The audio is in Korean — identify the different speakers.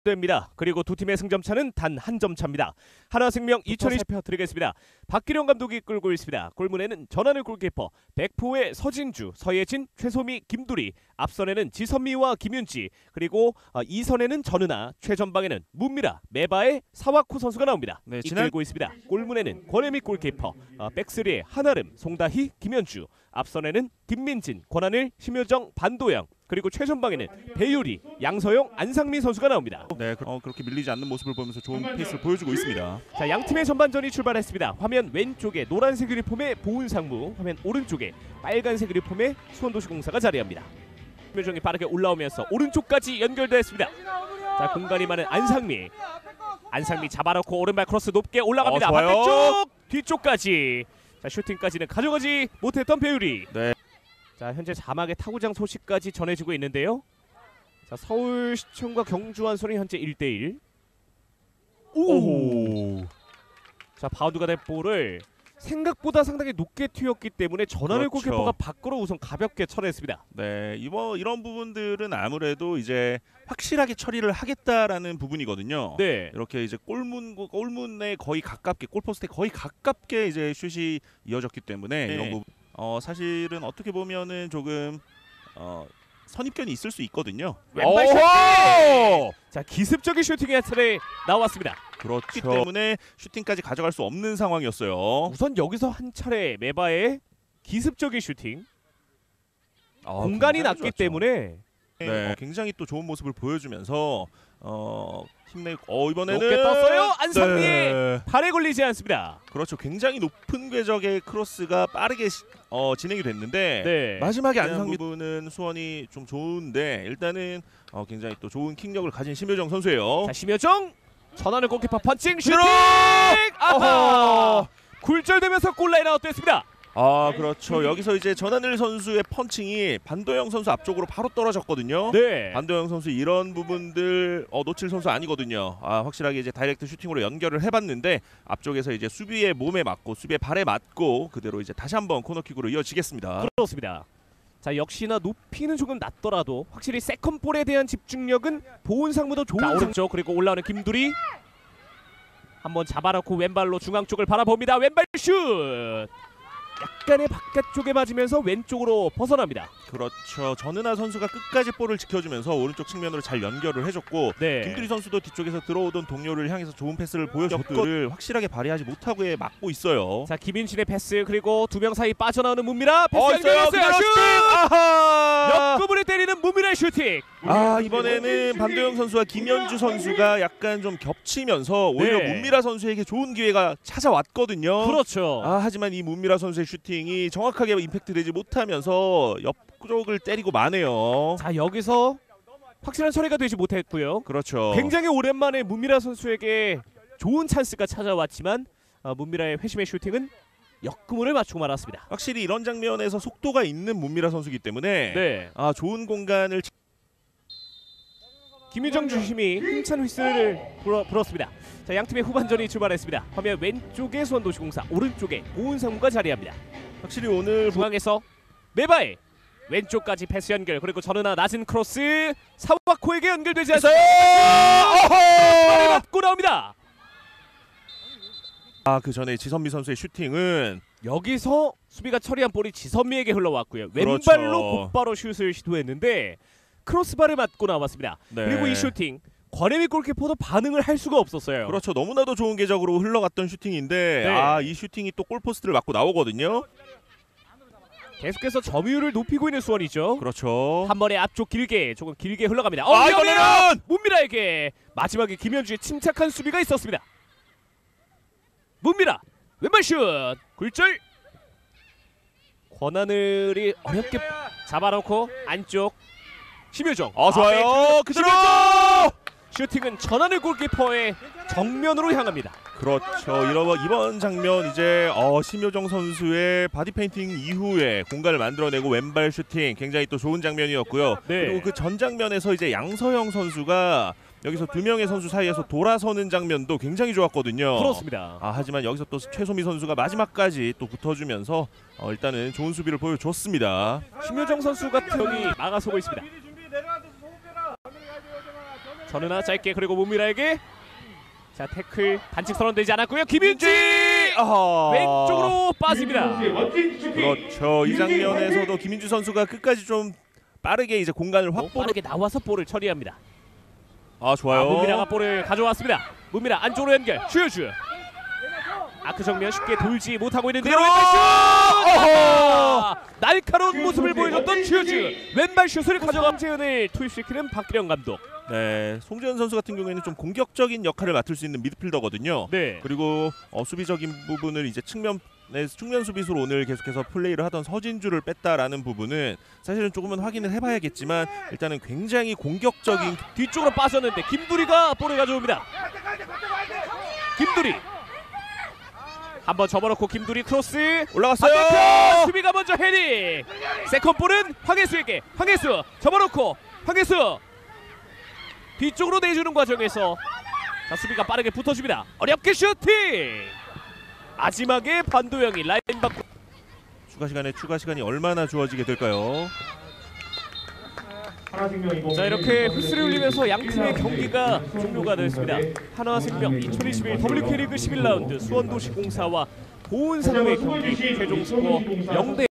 Speaker 1: 됩니다. 그리고 두 팀의 승점 차는 단 한 점 차입니다. 하나생명 2020 살펴드리겠습니다. 박기령 감독이 끌고 있습니다. 골문에는 전하늘 골키퍼, 백포의 서진주, 서예진, 최소미, 김두리, 앞선에는 지선미와 김윤지, 그리고 2선에는 전은아, 최전방에는 문미라, 메바의 사와코 선수가 나옵니다.
Speaker 2: 네,
Speaker 1: 이끌고 있습니다. 골문에는 권혜미 골키퍼, 백스리의 한아름, 송다희, 김현주, 앞선에는 김민진, 권하늘, 심효정, 반도영, 그리고 최전방에는 배유리, 양서영, 안상민 선수가 나옵니다.
Speaker 2: 네, 그렇게 밀리지 않는 모습을 보면서 좋은 페이스를 보여주고 있습니다.
Speaker 1: 자, 양팀의 전반전이 출발했습니다. 화면 왼쪽에 노란색 유니폼의 보은상무, 화면 오른쪽에 빨간색 유니폼의 수원도시공사가 자리합니다. 심효정이 빠르게 올라오면서 오른쪽까지 연결됐습니다. 자, 공간이 많은 안상미, 안상미 잡아놓고 오른발 크로스 높게 올라갑니다. 반대쪽, 뒤쪽까지. 자, 슈팅까지는 가져가지 못했던 배유리.
Speaker 2: 네.
Speaker 1: 자, 현재 자막의 타구장 소식까지 전해지고 있는데요. 자, 서울시청과 경주 한손이 현재 1대1. 오! 자, 바운드가 될 볼을 생각보다 상당히 높게 튀었기 때문에 전하늘 골키퍼가 밖으로 우선 가볍게 처리했습니다.
Speaker 2: 네, 이런 부분들은 아무래도 이제 확실하게 처리를 하겠다라는 부분이거든요.
Speaker 1: 네.
Speaker 2: 이렇게 이제 골문에 거의 가깝게, 골포스트에 거의 가깝게 이제 슛이 이어졌기 때문에
Speaker 1: 네.
Speaker 2: 이런 부분 사실은 어떻게 보면은 조금 선입견이 있을 수 있거든요.
Speaker 1: 왼발 슈팅! 자, 기습적인 슈팅이 한 차례 나왔습니다.
Speaker 2: 그렇기 때문에 슈팅까지 가져갈 수 없는 상황이었어요.
Speaker 1: 우선 여기서 한 차례 메바의 기습적인 슈팅. 공간이 낮기
Speaker 2: 좋았죠.
Speaker 1: 때문에
Speaker 2: 네, 굉장히 또 좋은 모습을 보여주면서 힘내고 이번에는
Speaker 1: 높게 떴어요. 안상미의
Speaker 2: 네.
Speaker 1: 발에 걸리지 않습니다.
Speaker 2: 그렇죠. 굉장히 높은 궤적의 크로스가 빠르게 진행이 됐는데
Speaker 1: 네.
Speaker 2: 마지막에 안상미 부분은 수원이 좀 좋은데 일단은 굉장히 또 좋은 킥력을 가진 심효정 선수예요.
Speaker 1: 자, 심효정 전하늘 골키퍼 펀칭 슈팅!
Speaker 2: 들어!
Speaker 1: 아하! 굴절되면서 골라인 아웃됐습니다.
Speaker 2: 그렇죠. 여기서 이제 전하늘 선수의 펀칭이 반도영 선수 앞쪽으로 바로 떨어졌거든요.
Speaker 1: 네.
Speaker 2: 반도영 선수 이런 부분들 놓칠 선수 아니거든요. 확실하게 이제 다이렉트 슈팅으로 연결을 해봤는데 앞쪽에서 이제 수비의 몸에 맞고 수비의 발에 맞고 그대로 이제 다시 한번 코너킥으로 이어지겠습니다.
Speaker 1: 그렇습니다. 자, 역시나 높이는 조금 낮더라도 확실히 세컨볼에 대한 집중력은 보은상무도 좋은. 자, 오른쪽 그리고 올라오는 김두리 한번 잡아놓고 왼발로 중앙 쪽을 바라봅니다. 왼발 슛! 약간의 바깥쪽에 맞으면서 왼쪽으로 벗어납니다.
Speaker 2: 그렇죠. 전은아 선수가 끝까지 볼을 지켜주면서 오른쪽 측면으로 잘 연결을 해줬고
Speaker 1: 네.
Speaker 2: 김두리 선수도 뒤쪽에서 들어오던 동료를 향해서 좋은 패스를 보여줬고를 확실하게 발휘하지 못하고 막고 있어요.
Speaker 1: 자, 김인신의 패스 그리고 두 명 사이 빠져나오는 문미라 패스
Speaker 2: 연결했어요.
Speaker 1: 슛!
Speaker 2: 아하!
Speaker 1: 옆구부를 때리는 문미라의 슈팅.
Speaker 2: 이번에는 반도영 선수와 김현주 선수가 약간 좀 겹치면서 오히려
Speaker 1: 네.
Speaker 2: 문미라 선수에게 좋은 기회가 찾아왔거든요.
Speaker 1: 그렇죠.
Speaker 2: 하지만 이 문미라 선수의 슈팅이 정확하게 임팩트 되지 못하면서 옆쪽을 때리고 마네요.
Speaker 1: 자, 여기서 확실한 처리가 되지 못했고요.
Speaker 2: 그렇죠.
Speaker 1: 굉장히 오랜만에 문미라 선수에게 좋은 찬스가 찾아왔지만 문미라의 회심의 슈팅은 역구문을 맞추고 말았습니다.
Speaker 2: 확실히 이런 장면에서 속도가 있는 문미라 선수이기 때문에
Speaker 1: 네.
Speaker 2: 좋은 공간을
Speaker 1: 김유정 주심이 힘찬 휘슬을 불었습니다. 자, 양팀의 후반전이 출발했습니다. 화면 왼쪽에 수원도시공사, 오른쪽에 보은상무가 자리합니다.
Speaker 2: 확실히 오늘
Speaker 1: 중앙에서 메바의 왼쪽까지 패스 연결, 그리고 전은아 낮은 크로스 사와코에게 연결되지 않습니다. 발을 맞고 나옵니다.
Speaker 2: 그 전에 지선미 선수의 슈팅은
Speaker 1: 여기서 수비가 처리한 볼이 지선미에게 흘러왔고요.
Speaker 2: 그렇죠.
Speaker 1: 왼발로 곧바로 슛을 시도했는데 크로스바를 맞고 나왔습니다.
Speaker 2: 네.
Speaker 1: 그리고 이 슈팅 권혜미 골키퍼도 반응을 할 수가 없었어요.
Speaker 2: 그렇죠. 너무나도 좋은 궤적으로 흘러갔던 슈팅인데
Speaker 1: 네.
Speaker 2: 이 슈팅이 또 골포스트를 맞고 나오거든요.
Speaker 1: 계속해서 점유율을 높이고 있는 수원이죠.
Speaker 2: 그렇죠.
Speaker 1: 한 번에 앞쪽 조금 길게 흘러갑니다.
Speaker 2: 이번에는
Speaker 1: 문미라에게 마지막에 김현주의 침착한 수비가 있었습니다. 문미라 왼발 슛 굴절. 권하늘이 어렵게 잡아놓고 안쪽 심효정.
Speaker 2: 좋아요. 그대로
Speaker 1: 슈팅은 전하늘 골키퍼의 정면으로 향합니다.
Speaker 2: 그렇죠. 이번 장면 이제 심효정 선수의 바디 페인팅 이후에 공간을 만들어내고 왼발 슈팅 굉장히 또 좋은 장면이었고요.
Speaker 1: 네.
Speaker 2: 그리고 그 전 장면에서 이제 양서영 선수가 여기서 두 명의 선수 사이에서 돌아서는 장면도 굉장히 좋았거든요.
Speaker 1: 그렇습니다.
Speaker 2: 하지만 여기서 또 최소미 선수가 마지막까지 또 붙어주면서 일단은 좋은 수비를 보여줬습니다.
Speaker 1: 심효정 선수 같은 경이 막아서고 있습니다. 전은아 짧게 그리고 문미라에게 자 태클 반칙 선언되지 않았고요. 김윤지 왼쪽으로 빠집니다.
Speaker 2: 그렇죠. 이 장면에서도 김민주 선수가 끝까지 좀 빠르게 이제 공간을 확보를
Speaker 1: 빠르게 나와서 볼을 처리합니다.
Speaker 2: 좋아요.
Speaker 1: 문미라가 볼을 가져왔습니다. 문미라 안쪽으로 연결 슈즈 아크 정면 쉽게 돌지 못하고 있는데요. 날카로운 모습을 보여줬던 슈즈 왼발 슛을 가져간 재현을 투입시키는 박기령 감독.
Speaker 2: 네, 송재현 선수 같은 경우에는 좀 공격적인 역할을 맡을 수 있는 미드필더거든요.
Speaker 1: 네.
Speaker 2: 그리고 수비적인 부분을 이제 측면 수비수로 오늘 계속해서 플레이를 하던 서진주를 뺐다라는 부분은 사실은 조금은 확인을 해봐야겠지만 일단은 굉장히 공격적인
Speaker 1: 뒤쪽으로 빠졌는데 김두리가 볼을 가져옵니다. 김두리 한번 접어놓고 김두리 크로스
Speaker 2: 올라갔어요.
Speaker 1: 반대편 수비가 먼저 헤딩. 세컨 볼은 황혜수에게 황혜수 접어놓고 황혜수 뒤쪽으로 내주는 과정에서 자 수비가 빠르게 붙어줍니다. 어렵게 슈팅. 마지막에 반도영이 라인 바꾸.
Speaker 2: 추가 시간이 얼마나 주어지게 될까요?
Speaker 1: 자 이렇게 휘슬을 울리면서 양 팀의 경기가 종료가 됐습니다. 한화생명 2021 WK리그 11라운드 수원도시공사와 보은상무의 경기 최종 스코어 0대